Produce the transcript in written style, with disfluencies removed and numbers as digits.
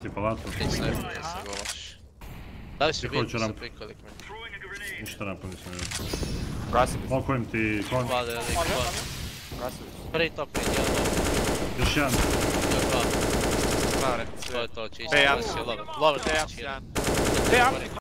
Ti palato. Ti se golaš. Da li si vidio hoću sa rampu. prikolik meni? Ništa rampa nisam vidio. Gasi bi. Okujem ti kon. Vlade, lik, kon. Gasi bi. Prvi top mid, jedan top. Još jedan. To je dva. Stare. To je to, čisto. Te, ja. Lover, Te, ja. znači jedan. Te, ja.